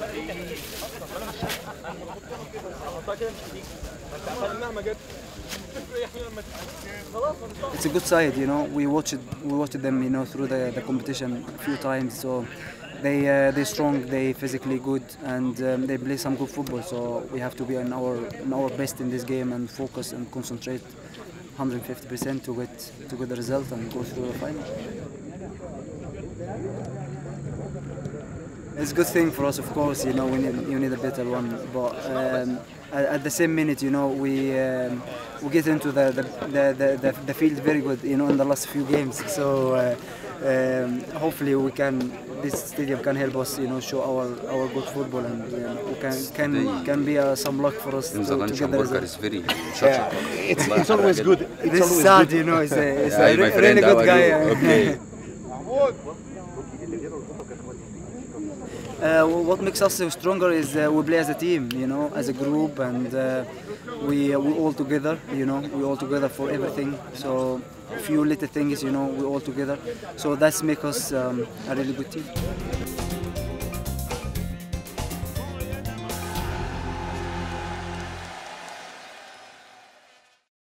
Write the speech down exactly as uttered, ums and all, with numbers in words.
It's a good side, you know. We watched we watched them, you know, through the, the competition a few times. So they uh, they're strong, they physically good, and um, they play some good football. So we have to be in our in our best in this game and focus and concentrate one hundred fifty percent to get to get the result and go through the final. It's a good thing for us, of course. You know, we need you need a better one, but um, at, at the same minute, you know, we um, we get into the the, the the the field very good. You know, in the last few games. So uh, um, hopefully we can. This stadium can help us, you know, show our our good football, and uh, we can can can be uh, some luck for us to, to get the result. Is very yeah, it's, it's always good. It's this always sad, good. you know. He's a, he's Hi, a my re friend, really how good are guy. you? Okay. Uh, what makes us stronger is uh, we play as a team, you know, as a group, and uh, we uh, we all together, you know, we all together for everything. So a few little things, you know, we all together. So that's make us um, a really good team.